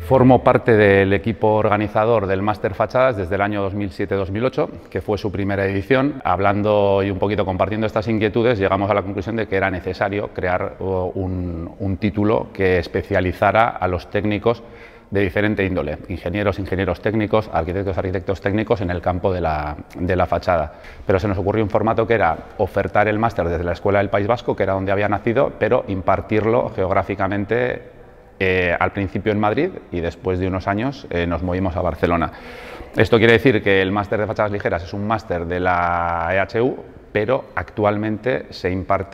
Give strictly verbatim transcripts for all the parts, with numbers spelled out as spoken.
Formo parte del equipo organizador del Máster Fachadas desde el año dos mil siete dos mil ocho, que fue su primera edición. Hablando y un poquito compartiendo estas inquietudes, llegamos a la conclusión de que era necesario crear un, un título que especializara a los técnicos de diferente índole, ingenieros, ingenieros técnicos, arquitectos, arquitectos técnicos en el campo de la, de la fachada. Pero se nos ocurrió un formato que era ofertar el máster desde la Escuela del País Vasco, que era donde había nacido, pero impartirlo geográficamente eh, al principio en Madrid y después de unos años eh, nos movimos a Barcelona. Esto quiere decir que el máster de fachadas ligeras es un máster de la E H U, pero actualmente se imparte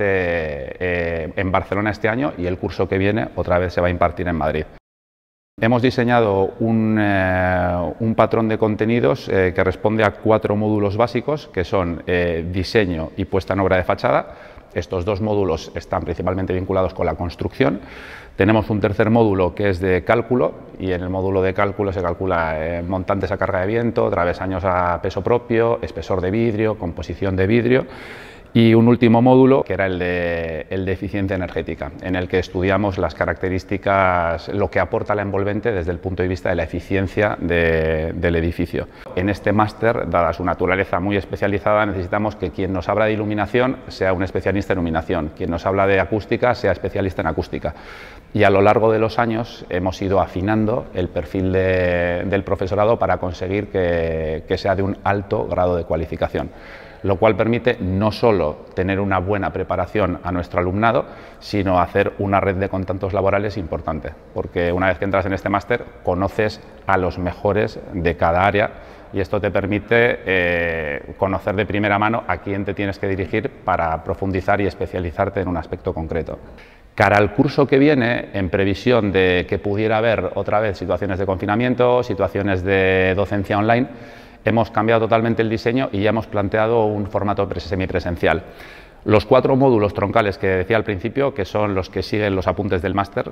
eh, en Barcelona este año y el curso que viene otra vez se va a impartir en Madrid. Hemos diseñado un, eh, un patrón de contenidos eh, que responde a cuatro módulos básicos, que son eh, diseño y puesta en obra de fachada. Estos dos módulos están principalmente vinculados con la construcción. Tenemos un tercer módulo que es de cálculo, y en el módulo de cálculo se calcula eh, montantes a carga de viento, travesaños a peso propio, espesor de vidrio, composición de vidrio. Y un último módulo, que era el de, el de eficiencia energética, en el que estudiamos las características, lo que aporta la envolvente desde el punto de vista de la eficiencia de, del edificio. En este máster, dada su naturaleza muy especializada, necesitamos que quien nos habla de iluminación sea un especialista en iluminación, quien nos habla de acústica sea especialista en acústica. Y a lo largo de los años hemos ido afinando el perfil de, del profesorado para conseguir que, que sea de un alto grado de cualificación, lo cual permite no solo tener una buena preparación a nuestro alumnado, sino hacer una red de contactos laborales importante, porque una vez que entras en este máster conoces a los mejores de cada área y esto te permite eh, conocer de primera mano a quién te tienes que dirigir para profundizar y especializarte en un aspecto concreto. Cara al curso que viene, en previsión de que pudiera haber otra vez situaciones de confinamiento, situaciones de docencia online, hemos cambiado totalmente el diseño y ya hemos planteado un formato semipresencial. Los cuatro módulos troncales que decía al principio, que son los que siguen los apuntes del máster,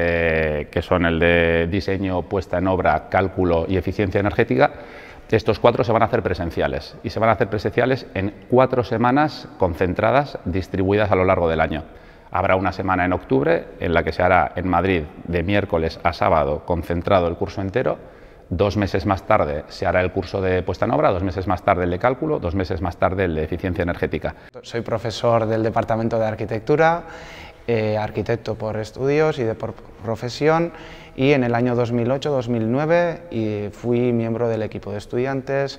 eh, que son el de diseño, puesta en obra, cálculo y eficiencia energética, estos cuatro se van a hacer presenciales y se van a hacer presenciales en cuatro semanas concentradas, distribuidas a lo largo del año. Habrá una semana en octubre en la que se hará en Madrid de miércoles a sábado concentrado el curso entero. Dos meses más tarde se hará el curso de puesta en obra, dos meses más tarde el de cálculo, dos meses más tarde el de eficiencia energética. Soy profesor del Departamento de Arquitectura, eh, arquitecto por estudios y de por profesión, y en el año dos mil ocho dos mil nueve y fui miembro del equipo de estudiantes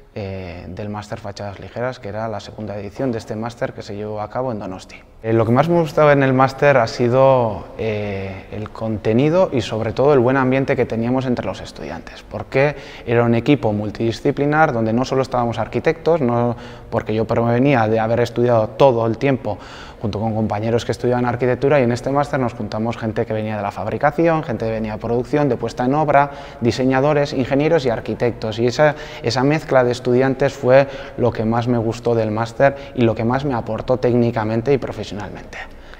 eh, del máster Fachadas Ligeras, que era la segunda edición de este máster que se llevó a cabo en Donosti. Eh, lo que más me gustaba en el máster ha sido eh, el contenido y sobre todo el buen ambiente que teníamos entre los estudiantes, porque era un equipo multidisciplinar donde no solo estábamos arquitectos, no, porque yo provenía de haber estudiado todo el tiempo junto con compañeros que estudiaban arquitectura, y en este máster nos juntamos gente que venía de la fabricación, gente que venía de producción, de puesta en obra, diseñadores, ingenieros y arquitectos, y esa, esa mezcla de estudiantes fue lo que más me gustó del máster y lo que más me aportó técnicamente y profesionalmente.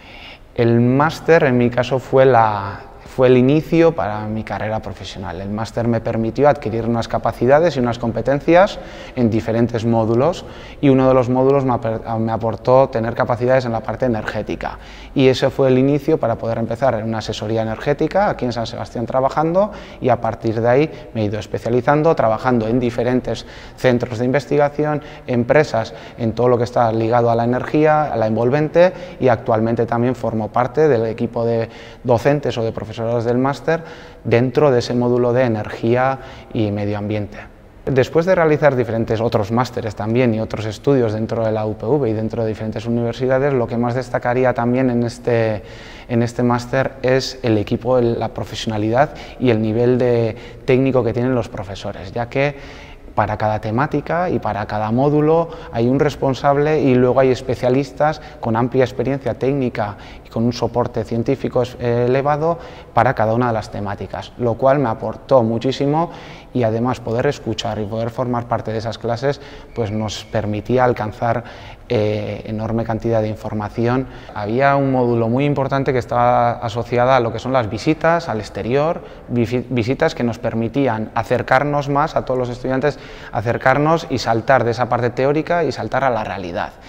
El máster en mi caso fue, la, fue el inicio para mi carrera profesional. El máster me permitió adquirir unas capacidades y unas competencias en diferentes módulos, y uno de los módulos me, me aportó tener capacidades en la parte energética, y ese fue el inicio para poder empezar en una asesoría energética aquí en San Sebastián trabajando, y a partir de ahí me he ido especializando, trabajando en diferentes centros de investigación, empresas, en todo lo que está ligado a la energía, a la envolvente, y actualmente también formo parte del equipo de docentes o de profesores del máster dentro de ese módulo de energía y medio ambiente. Después de realizar diferentes otros másteres también y otros estudios dentro de la U P V y dentro de diferentes universidades, lo que más destacaría también en este, en este máster es el equipo, la profesionalidad y el nivel de técnico que tienen los profesores, ya que para cada temática y para cada módulo hay un responsable y luego hay especialistas con amplia experiencia técnica y con un soporte científico elevado para cada una de las temáticas, lo cual me aportó muchísimo, y además poder escuchar y poder formar parte de esas clases pues nos permitía alcanzar eh, enorme cantidad de información. Había un módulo muy importante que estaba asociada a lo que son las visitas al exterior, visitas que nos permitían acercarnos más a todos los estudiantes, acercarnos y saltar de esa parte teórica y saltar a la realidad.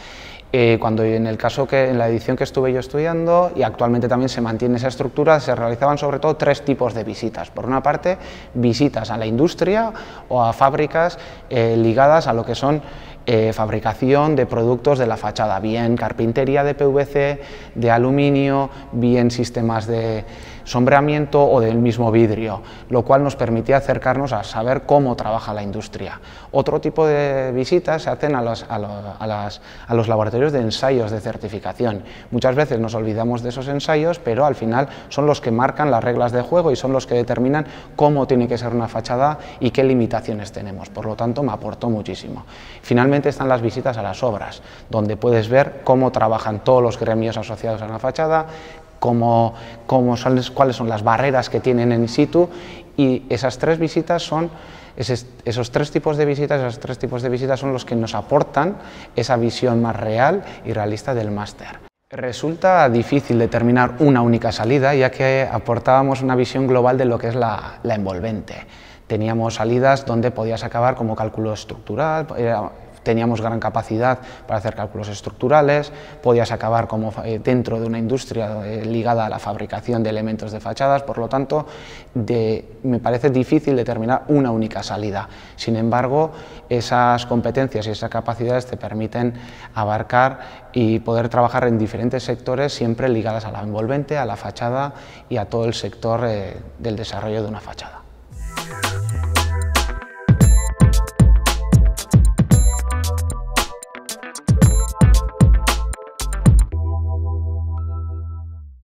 Eh, cuando en el caso que en la edición que estuve yo estudiando, y actualmente también se mantiene esa estructura, se realizaban sobre todo tres tipos de visitas. Por una parte, visitas a la industria o a fábricas eh, ligadas a lo que son eh, fabricación de productos de la fachada, bien carpintería de P V C, de aluminio, bien sistemas de sombreamiento o del mismo vidrio, lo cual nos permitía acercarnos a saber cómo trabaja la industria. Otro tipo de visitas se hacen a los, a, lo, a, las, a los laboratorios de ensayos de certificación. Muchas veces nos olvidamos de esos ensayos, pero al final son los que marcan las reglas de juego y son los que determinan cómo tiene que ser una fachada y qué limitaciones tenemos. Por lo tanto, me aportó muchísimo. Finalmente están las visitas a las obras, donde puedes ver cómo trabajan todos los gremios asociados a la fachada, Cómo, cómo son, cuáles son las barreras que tienen in situ, y esas tres visitas son, esos, esos tres tipos de visitas, esos tres tipos de visitas son los que nos aportan esa visión más real y realista del máster. Resulta difícil determinar una única salida, ya que aportábamos una visión global de lo que es la, la envolvente. Teníamos salidas donde podías acabar como cálculo estructural, era, teníamos gran capacidad para hacer cálculos estructurales, podías acabar como dentro de una industria ligada a la fabricación de elementos de fachadas, por lo tanto, de, me parece difícil determinar una única salida. Sin embargo, esas competencias y esas capacidades te permiten abarcar y poder trabajar en diferentes sectores, siempre ligadas a la envolvente, a la fachada y a todo el sector eh, del desarrollo de una fachada.